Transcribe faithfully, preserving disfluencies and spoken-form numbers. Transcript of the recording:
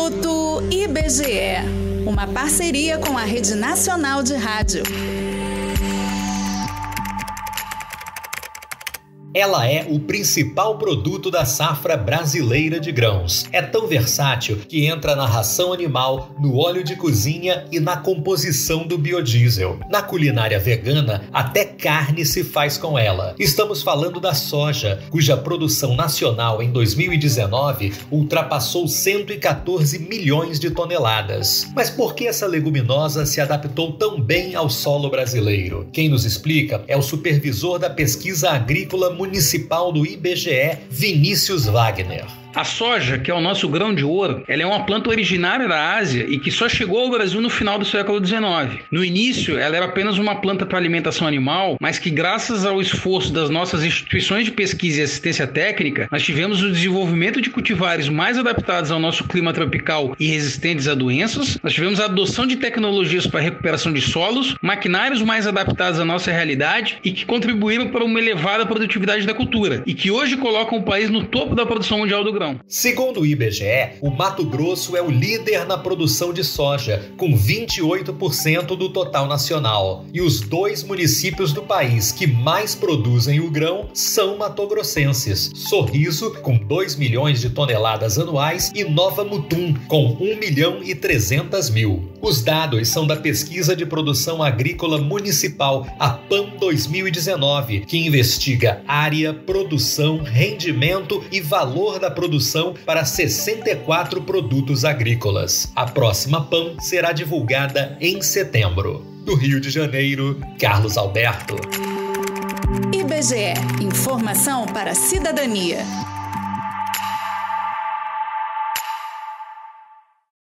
Minuto I B G E, uma parceria com a Rede Nacional de Rádio. Ela é o principal produto da safra brasileira de grãos. É tão versátil que entra na ração animal, no óleo de cozinha e na composição do biodiesel. Na culinária vegana, até carne se faz com ela. Estamos falando da soja, cuja produção nacional em dois mil e dezenove ultrapassou cento e quatorze milhões de toneladas. Mas por que essa leguminosa se adaptou tão bem ao solo brasileiro? Quem nos explica é o supervisor da pesquisa agrícola municipal do I B G E, Vinícius Wagner. A soja, que é o nosso grão de ouro, ela é uma planta originária da Ásia e que só chegou ao Brasil no final do século dezenove. No início, ela era apenas uma planta para alimentação animal, mas que graças ao esforço das nossas instituições de pesquisa e assistência técnica, nós tivemos o desenvolvimento de cultivares mais adaptados ao nosso clima tropical e resistentes a doenças, nós tivemos a adoção de tecnologias para a recuperação de solos, maquinários mais adaptados à nossa realidade e que contribuíram para uma elevada produtividade da cultura e que hoje colocam o país no topo da produção mundial do grão. Segundo o I B G E, o Mato Grosso é o líder na produção de soja, com vinte e oito por cento do total nacional. E os dois municípios do país que mais produzem o grão são matogrossenses: Sorriso, com dois milhões de toneladas anuais, e Nova Mutum, com um milhão e trezentas mil. Os dados são da Pesquisa de Produção Agrícola Municipal, a PAM dois mil e dezenove, que investiga área, produção, rendimento e valor da produção para sessenta e quatro produtos agrícolas. A próxima PAM será divulgada em setembro. Do Rio de Janeiro, Carlos Alberto. I B G E, informação para a cidadania.